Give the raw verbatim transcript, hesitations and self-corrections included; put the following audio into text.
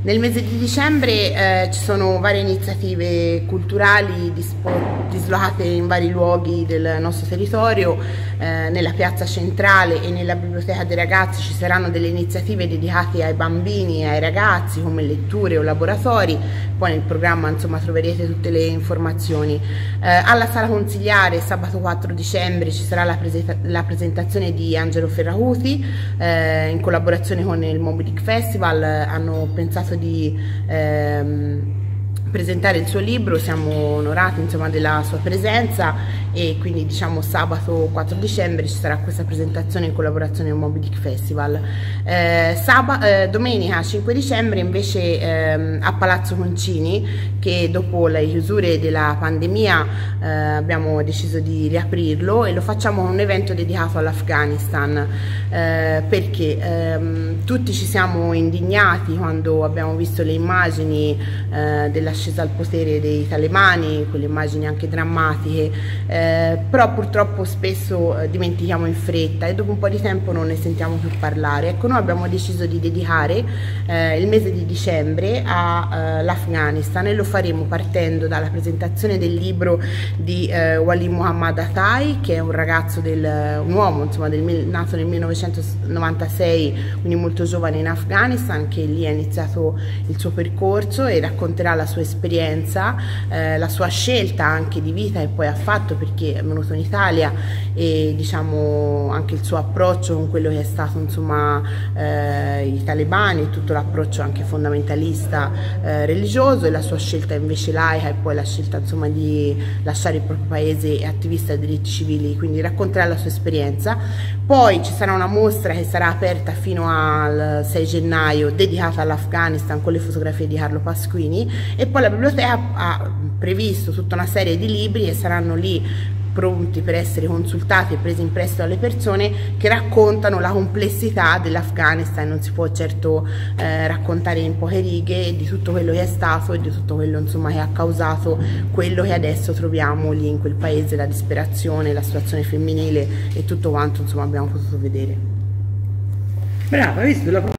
Nel mese di dicembre eh, ci sono varie iniziative culturali dislocate in vari luoghi del nostro territorio. Eh, nella piazza centrale e nella biblioteca dei ragazzi ci saranno delle iniziative dedicate ai bambini e ai ragazzi, come letture o laboratori. Poi nel programma insomma troverete tutte le informazioni. Eh, alla sala consigliare sabato quattro dicembre ci sarà la, presenta la presentazione di Angelo Ferracuti, eh, in collaborazione con il Moby Dick Festival. Hanno pensato di ehm, presentare il suo libro, siamo onorati insomma della sua presenza, e quindi diciamo sabato quattro dicembre ci sarà questa presentazione in collaborazione con il Moby Dick Festival. Eh, eh, domenica cinque dicembre invece ehm, a Palazzo Concini, che dopo le chiusure della pandemia eh, abbiamo deciso di riaprirlo, e lo facciamo con un evento dedicato all'Afghanistan, eh, perché ehm, tutti ci siamo indignati quando abbiamo visto le immagini eh, dell'ascesa al potere dei talebani, quelle immagini anche drammatiche, eh, però purtroppo spesso eh, dimentichiamo in fretta e dopo un po' di tempo non ne sentiamo più parlare. Ecco, noi abbiamo deciso di dedicare eh, il mese di dicembre all'Afghanistan, e lo faremo partendo dalla presentazione del libro di eh, Wali Muhammad Atai, che è un ragazzo, del, un uomo insomma, del, nato nel millenovecentonovantasei, quindi molto giovane in Afghanistan, che lì ha iniziato il suo percorso e racconterà la sua esperienza, eh, la sua scelta anche di vita che poi ha fatto, perché è venuto in Italia, e diciamo anche il suo approccio con quello che è stato insomma eh, i talebani, tutto l'approccio anche fondamentalista eh, religioso, e la sua scelta invece laica, e poi la scelta insomma di lasciare il proprio paese e attivista dei diritti civili, quindi racconterà la sua esperienza. Poi ci sarà una mostra che sarà aperta fino al sei gennaio dedicata all'Afghanistan con le fotografie di Carlo Pasquini, e poi la biblioteca ha previsto tutta una serie di libri e saranno lì pronti per essere consultati e presi in prestito dalle persone, che raccontano la complessità dell'Afghanistan. Non si può certo eh, raccontare in poche righe di tutto quello che è stato e di tutto quello insomma che ha causato quello che adesso troviamo lì in quel paese, la disperazione, la situazione femminile e tutto quanto insomma abbiamo potuto vedere. Brava, hai visto? La